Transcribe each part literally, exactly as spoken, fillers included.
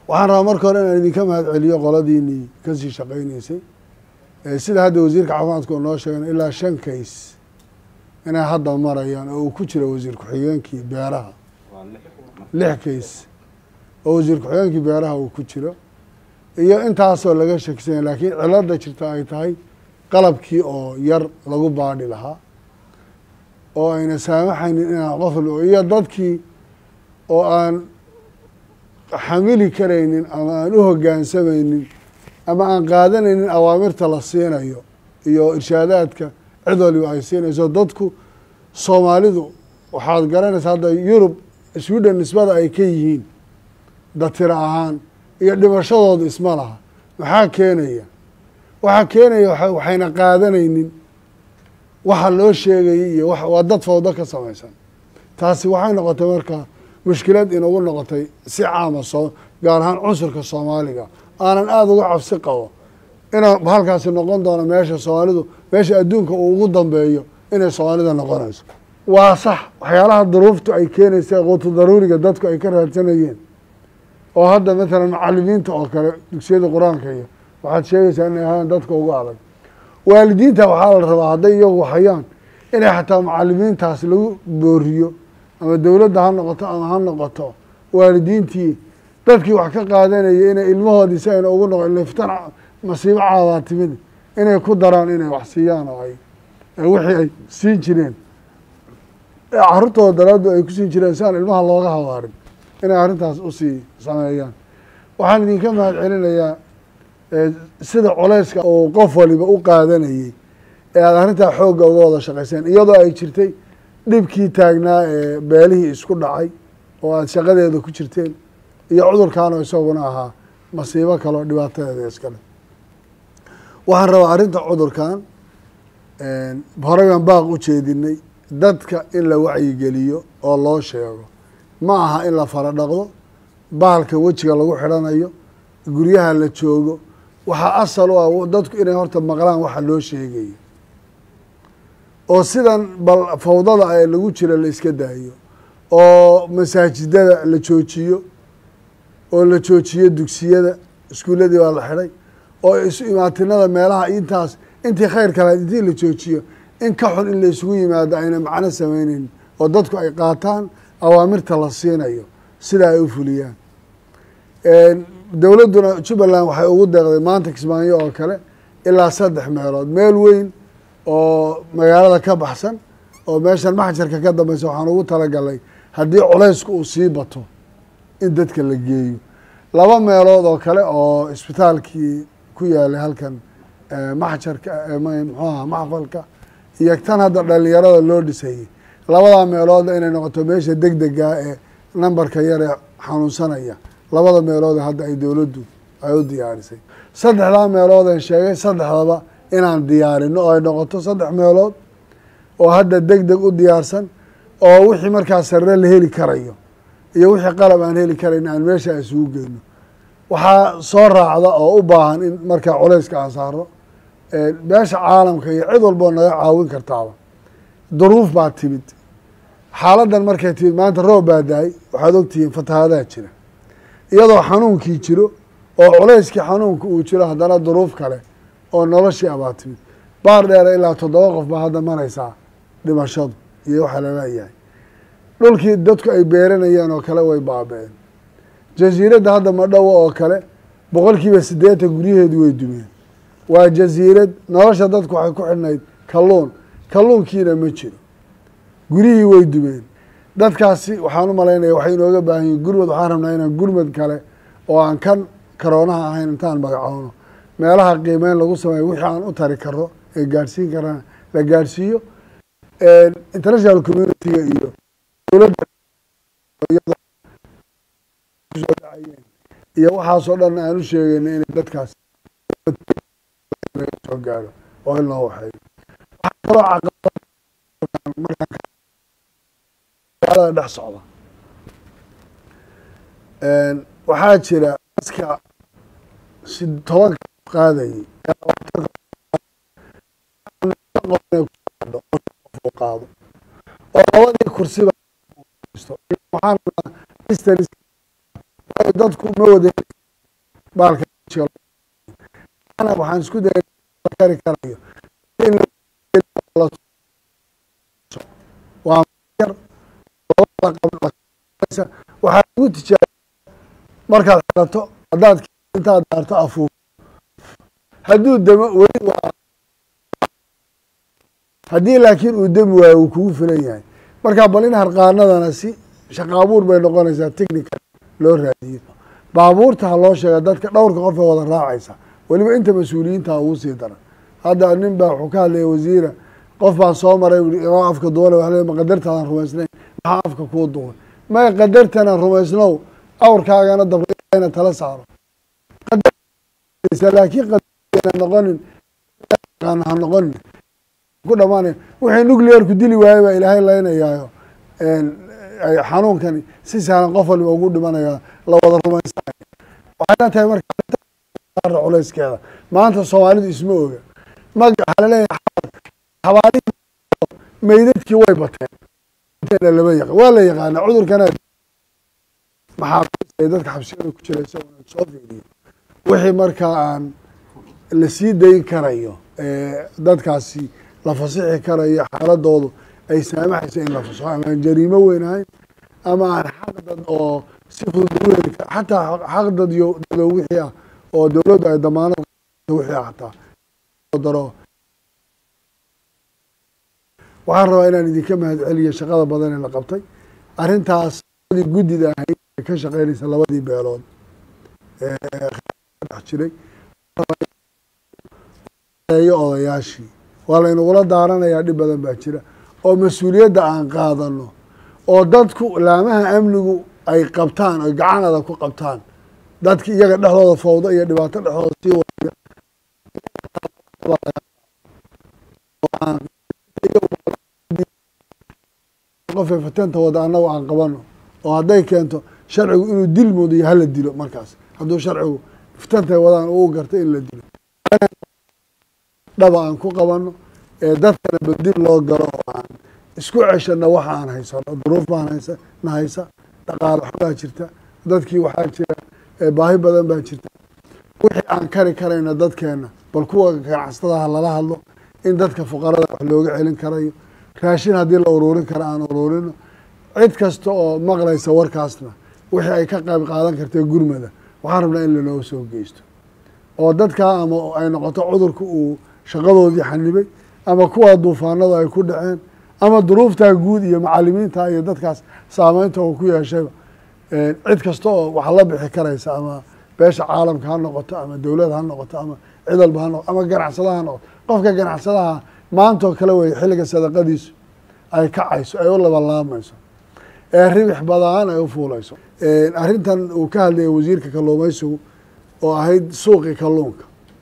waxaan rabaa marka hore inaan idinka mahad celiyo qoladiinii kasii shaqaynaysay sida hadda wasiirka caafimaadka oo noo sheegay ilaa shan kays inay hadda marayaan oo uu ku jiro wasiir ku-xigeenkii beeraha lix kays oo wasiir ku-xigeenkii beeraha uu ku jiro iyo intaasoo laga shakisanya laakiin cilada jirta ay tahay qalabkii oo yar lagu baadhi lahaa oo ayna saamaxaynin inaan qof iyo dadkii oo aan xamili karaynin ama aan u hoggaansamaynin ama aan qaadanaynin awaamirta la siinayo iyo irshaadaadka cid waliba ay siinayso dadku soomaalidu waxaad garanaysaa hadda yurub sweden nisbada ay ka yihiin datira ahaan iyo dhimashadooda isma laha maxaa keenaya waxaa keenaya waxayna qaadanaynin waxa loo sheegayay iyo waa dad fawdo ka samaysan taasi waxay noqotay markaa mushkilad inagu noqotay si caama soo gaar ahaan cunsurka soomaaliga aanan aada uga cabsi qabo inaa halkaasi noqon doono meesha soomaalidu meesha adduunka uu ugu dambeeyo inay soomaalida noqonayso waa sax waxyaalaha duruuftu ay keenaysa quutu daruuriga dadku ay ka raadsanayeen oo hadda matalan macalimiinta oo kale dugsiyada qur-aanka iyo waxaad sheegaysaa inay ahaan dadka ugu adag waalidiinta waxaa la rabaa hadday iyagu hayaan inay xataa macalimiintaas lagu booriyo ama dowladda ha noqoto ama ha noqoto waalidiintii dadkii wax ka qaadanayay inay ilmahoodii si ayna ugu noqon liftan masiibo caadaa timid inay ku daraan inay wax siiyaan oo ay wixii ay siin jireen carruurtooda daraaddu ay ku siin jireen si aan ilmaha looga hawaarin inay arrintaas usii sameeyaan waxaan idinka mahad celinayaa sida culeyska uu qof waliba u qaadanayay ee aada arrintaa xoogga uga wada shaqayseen iyadoo ay jirtay dhibkii taagnaa ee beelihii isku dhacay oo aada shaqadeeda ku jirteen iyo cudurkaanoo isaguna ahaa masiibo kaleo dhibaatadeeda iskale waxaan rabaa arrinta cudurkan horey baan baaq u jeedinay dadka in la wacyigeliyo oo loo sheego ma aha in la fara dhaqdo bahalka wejiga lagu xidhanayo guryaha la joogo waxaa asal u ah dadku inay horta maqlaan waxa loo sheegayo oo sidan bal fawdada ee lagu jira la iska daayo oo masaajidada la joojiyo oo la joojiyo dugsiyada iskuuladii baa la xidhay oo isu imaatinada meelaha intaas intii khayr kalaad intii la joojiyo in ka xun in la isugu yimaado ayna macno samayneyn oo dadku ay qaataan awaamirta la siinayo sida ay u fuliyaan dowladduna jubbaland waxay ugu deeqday maanta kismaayo oo kale ilaa saddex meelood meel weyn oo magaalada ka baxsan oo meeshan maxjarka ka dambeysa waxaan ugu talagalay haddii culaysku uu sii bato in dadka la geeyo laba meelood oo kale oo isbitaalkii ku yaalay halkan maxjarka muxuaha maxfalka iyo tan hadda dhalinyarada loo dhisayay labadaa meelood inay noqoto meesha deg dega ee nambarka yar ee xanuunsanaya labada meelood hadda ay dowladdu ay u diyaarisay saddexdaa meelood aan sheegay saddexdaba inaan diyaarino oo ay noqoto saddex meelood oo hadda deg deg u diyaarsan oo wixii markaa sarre la heli karayo iyo wixii qalab aan heli karayn aan meesha isugu geyno waxaa soo raacda oo u baahan in markaa culayska aan saaro meesha caalamka iyo cid walboo naga caawin kartaaba duruuf baa timid xaaladan markay timid maanta roob baa daay waxaad ogtihiin fatahaadaha jira iyadoo xanuunkii jiro oo culayskii xanuunka uu jiro haddana duruuf kale oo noloshii abaa timid baar dheera ilaa toddoba qof baa hadda maraysaa dhimashadu iyo waxaa laleeyahay dhulkii dadku ay beeranayeen oo kale way baaba-een jasiiradda hadda madhowo oo kale boqol kiiba siddeetan guryaheedu way dumeen waa jasiirad nolosha dadku waxay ku xidhnayd kalluun kalluunkiina ma jiro guryihii way dumeen dadkaasi waxaan u malaynaya waxay inooga baahan yihin gurmad waxaan rabnaa inaan gurmad kale oo aan kan karoonaha ahayn intaan magacoono meelaha qiimeyn lagu sameeyo wixii aan u tari karo ee gaadhsiin karaan la gaadhsiiyo international community-ga iyo dowladda kusoo dhacayeen iyo waxaasoo dhan aan u sheegayna inay dadkaas soo gaaro oo in loo waxeeyo waxaa kaloo caqabada dhex socda waxaa jira dadka si tobanka qaadayay qaado oo labadii kursiba dadku ma wada baalka ana waxaan isku dayay kari karayo in waa yar waxaa ugu tijaabay markaad xirato haddaad intaad daarto afuuf hadduu damo weli waa haddii laakiin uu demi waayo uu kugu filan yahay markaa bal in harqaanadana si shaqa abuur bay noqonaysaa technical loo raadiyo baabuurta ha loo sheega dadka dhowrka qof ee wada raacaysa weliba inta mas-uuliyiinta ugu sii daran hadda nin baa wuxuu ka hadlaya wasiira qof baan soo maray imaa afka duwale waa ma qadartaadan rumaysnayn maxaa afka kuu duway may qadartana rumaysnow awrkaagana dabra tala saaro laakiin qadar noqonin ha noqonin ku dhamaanay wixii nuclearku dili waayo baa ilaahay laynayaayo xanuunkani si sahlan qof waliba ugu dhimanaya la wada rumaysanaya waxay la tahay marka culayskeeda maanta soomaalidu isma oga mag waxaa laleeyahay xabaalihi meydadkii way bateen lama yaqaan waa la yaqaana cudurkana maxaa dadka xabsiyada ku jira isagoo soo fiiriyo wixii markaa aan la sii dayn karayo dadkaasi la fasixi karayo xaaladoodu ay saamaxaysa in la fasaxo amaan jariimo weyn ahayn ama aan xaqdad oo si fudud u heli kara xataa xaqdad iyo dado wixii ah oo dowladdu ay damaanad wixii ah xataa daro waxaan rabaa inaan idinka mahad celiyo shaqada badan ee la qabtay arrintaas guddida ahayd ee ka shaqeynaysa labadii beelood dhex jiray odayaashii waa laynagula daaranayaa dhib badan baa jira oo mas-uuliyadda aan qaadano oo dadku laamaha amnigu ay qabtaan oy gacan adag ku qabtaan dadki iyaga dhexdooda fawdo iyo dhibaato dhexdooda sii waya qofay fatenta wada annagu aan qabano oo hadday keento sharcigu inuu dil mudayo hala dilo markaas hadduu sharcigu fatentay wadaan uu garta in la dilo dhaba aan ku qabano ee dadkana badil loo galo oo aan isku ceshano waxa aan haysano duruuf baan haysa na haysa dhaqaalo waxbaa jirta dadkii waxaa jira baahi badan baa jirta wixii aan kari karayna dadkeena bal kuwa ganacsadaha lala hadlo in dadka fuqarada wax looga celin karayo raashin haddii la ururin kara aan ururino cid kasta oo maqlaysa warkaasna wixii ay ka qayb qaadan kartay gurmada waxaan rabnaa in lanoo soo geysto oo dadkaa ama ay noqoto cudurka uu shaqadoodii xanibay ama kuwa duufaanada ay ku dhaceen ama duruuftaa guud iyo macalimiinta iyo dadkaas saameynta uu ku yeeshayba cid kasta oo wax la bixi karaysa ama beesha caalamka ha noqoto ama dowlad ha noqoto ama cid walba ha noqoto ama ganacsadaha ha noqoto qofka ganacsadaha maantoo kale wey xilliga sadaqadiisu ay kacayso ay u labalaamayso ee ribix badaan ay u fuulayso arrintan uu ka hadlayay wasiirka kalluumaysigu oo ahayd suuqii kalluunka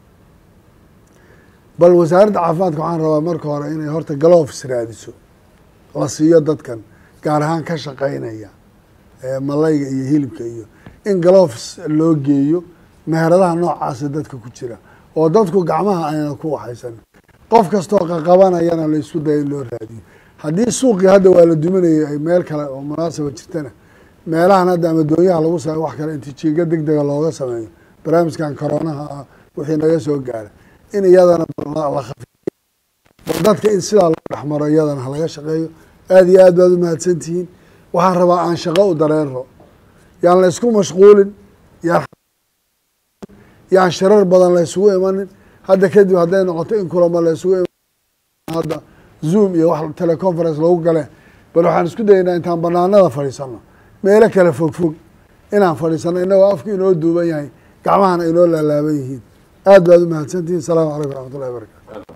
bal wasaaradda caafimaadka waxaan rabaa marka hore inay horta gloves raadiso la siiyo dadkan gaar ahaan ka shaqeynaya malayga iyo hilibka iyo in gloves loo geeyo meheradaha noocaasa dadka ku jira oo dadku gacmaha ayna ku waxaysan qof kastoo qaqabanayana la isku daya in loo raadiyo haddii suuqii hadda waa la duminayay ay meel kale oo munaasaba jirtana meelahan hadda ama doonyaha lagu sameyo wax kale inti jiinga deg dega looga sameeyo barnaamijkan coroonaha ah wixii naga soo gaara in iyadana la khafiiyo bal dadka in sidaa loo dhexmaro iyadana halaga shaqeeyo aada iyo aad baad u mahadsantihiin waxaan rabaa aan shaqo u dareero yaan la isku mashquulin yaan yaan shirar badan la isugu imanin hadda kadib hadday noqoto in kulamo la isugu iman hadda zoom iyo wax teleconference lagu gale bal waxaan isku dayaynaa intaan banaanada fadhiisano meelo kale fog fog inaan fadhiisano inagoo afku inoo duuban yahay gacmahana inoo laalaaban yihiin aad baad u mahadsantihiin asalaamu calaykum raxmat ullahi barakatu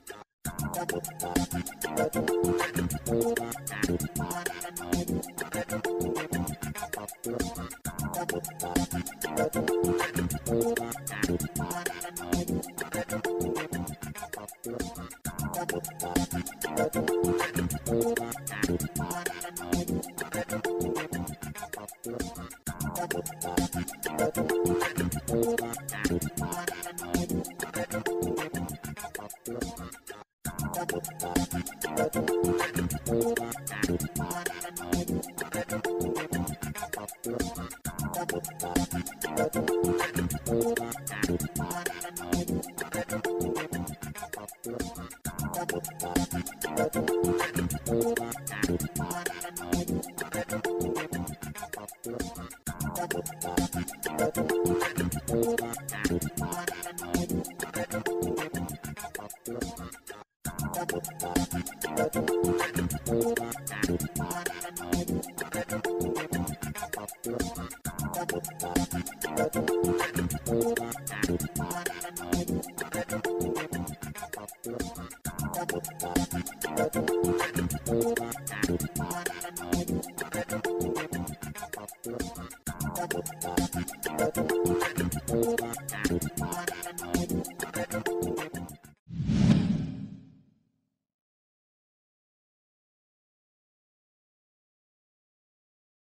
Thank you. Thank you.